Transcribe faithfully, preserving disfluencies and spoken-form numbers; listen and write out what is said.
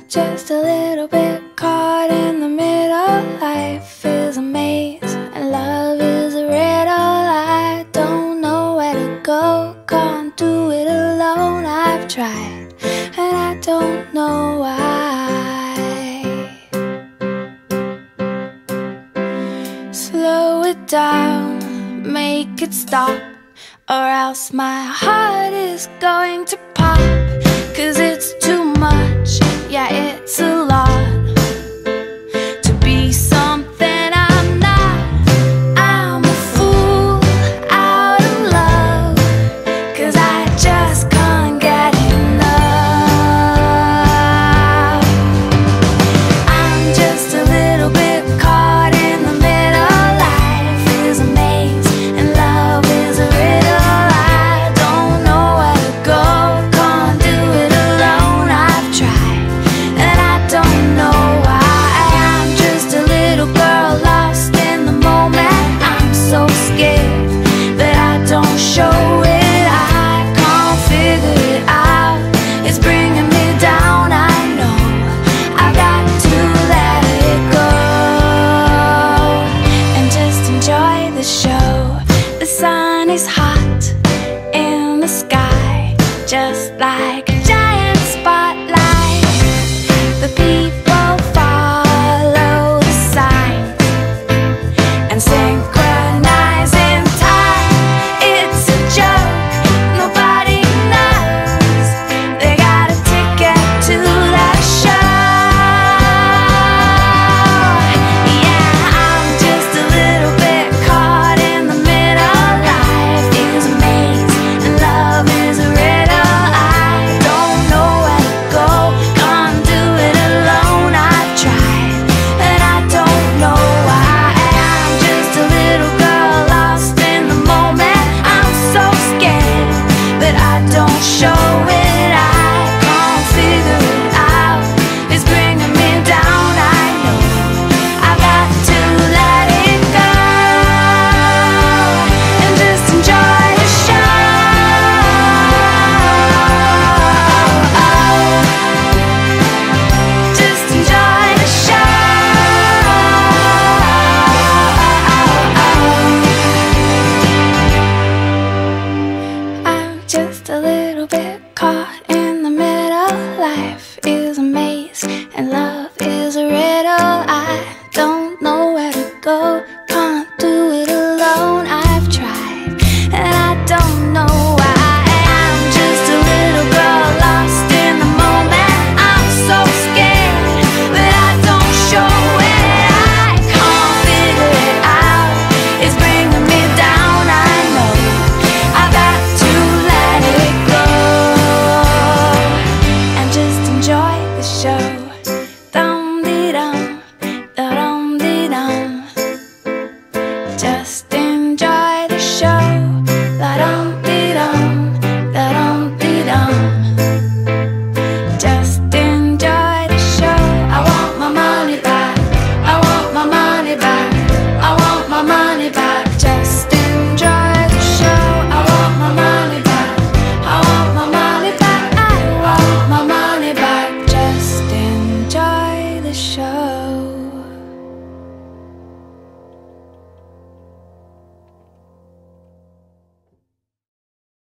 just a little bit caught in the middle. Life is a maze and love is a riddle. I don't know where to go, can't do it alone. I've tried and I don't know why. Slow it down, make it stop, or else my heart is going to pop. Cause it's too much, yeah, it's a lot to be something I'm not. I'm a fool out of love, cause I just can't get enough. I'm just a little bit caught in the middle. Life is a maze and love is a riddle. I don't know where to go, can't do it alone. I've tried and I don't know why. I'm just a little girl lost in the moment. I'm so scared that I don't show it. I can't figure it out, it's bringing me down. I know I've got to let it go and just enjoy the show. The sun is hot in the sky, just like a giant spotlight. The people follow the signs and synchronize in time. It's a joke, nobody knows they got a ticket to that show. Yeah, I'm just a little bit caught in the middle. Life is a maze and love is a riddle. I don't know where to go, can't do it alone. I've tried and I don't know why. I'm just a little girl lost in the moment. I'm so scared that I don't show it. I can't figure it out, it's bringing me down. I know I've got to let it go and just enjoy the show. Just enjoy the show. I'm just a little bit caught in the middle. Life is a maze